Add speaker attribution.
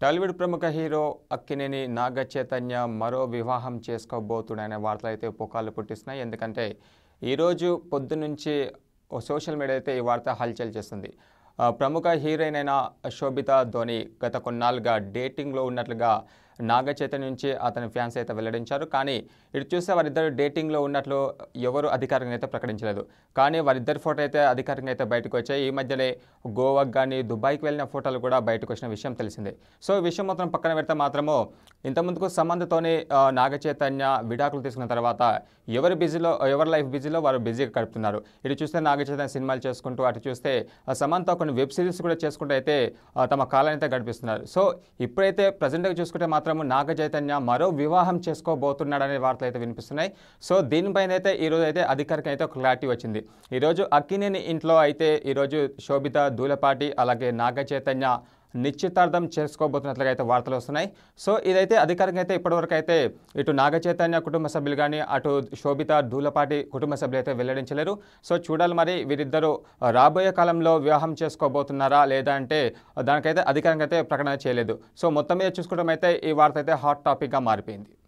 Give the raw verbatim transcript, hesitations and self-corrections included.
Speaker 1: టాలీవుడ్ ప్రముఖ హీరో అక్కినేని నాగ చైతన్య మరో వివాహం చేసుకోబోతున్నాడనే వార్తలు అయితే పుకార్లు పుట్టిస్తున్నాయి. ఎందుకంటే ఈరోజు పొద్దునుంచి సోషల్ మీడియా అయితే ఈ వార్త హల్చల్ చేస్తుంది. ఆ, ప్రముఖ హీరోయిన్ అయిన శోభితా ధోని గత కొన్నాళ్ళుగా డేటింగ్లో ఉన్నట్లుగా నాగ చైతన్య నుంచి అతని ఫ్యాన్స్ అయితే వెల్లడించారు. కానీ ఇటు చూస్తే వారిద్దరు డేటింగ్లో ఉన్నట్లు ఎవరు అధికారికంగా అయితే ప్రకటించలేదు. కానీ వారిద్దరి ఫోటో అయితే అధికారికంగా అయితే బయటకు వచ్చాయి. ఈ మధ్యనే గోవాకి కానీ దుబాయ్కి వెళ్ళిన ఫోటోలు కూడా బయటకు వచ్చిన విషయం తెలిసిందే. సో ఈ విషయం మాత్రం పక్కన పెడితే మాత్రము ఇంతకుముందుకు సమంతతోనే నాగ చైతన్య విడాకులు తీసుకున్న తర్వాత ఎవరు బిజీలో ఎవరి లైఫ్ బిజీలో వారు బిజీగా గడుపుతున్నారు. ఇటు చూస్తే నాగ చైతన్య సినిమాలు చేసుకుంటూ, అటు చూస్తే సమంత కొన్ని వెబ్ సిరీస్ కూడా చేసుకుంటూ అయితే తమ కాలాన్ని అయితే గడిపిస్తున్నారు. సో ఇప్పుడైతే ప్రజెంట్గా చూసుకుంటే మాత్రం నాగ చైతన్య మరో వివాహం చేసుకోబోతున్నాడనే వార్తలు అయితే వినిపిస్తున్నాయి. సో దీనిపైన అయితే ఈరోజు అయితే అధికారికంగా అయితే ఒక క్లారిటీ వచ్చింది. ఈరోజు అక్కినేని ఇంట్లో అయితే ఈరోజు శోభితా ధూళపాటి అలాగే నాగ చైతన్య నిశ్చితార్థం చేసుకోబోతున్నట్లుగా అయితే వార్తలు వస్తున్నాయి. సో ఇదైతే అధికారికంగా అయితే ఇప్పటివరకు అయితే ఇటు నాగ చైతన్య కుటుంబ సభ్యులు కానీ అటు శోభితా ధూళపాటి కుటుంబ సభ్యులు అయితే వెల్లడించలేరు. సో చూడాలి మరి వీరిద్దరూ రాబోయే కాలంలో వివాహం చేసుకోబోతున్నారా లేదా అంటే దానికైతే అధికారికంగా అయితే ప్రకటన చేయలేదు. సో మొత్తం మీద చూసుకోవడం అయితే ఈ వార్త అయితే హాట్ టాపిక్గా మారిపోయింది.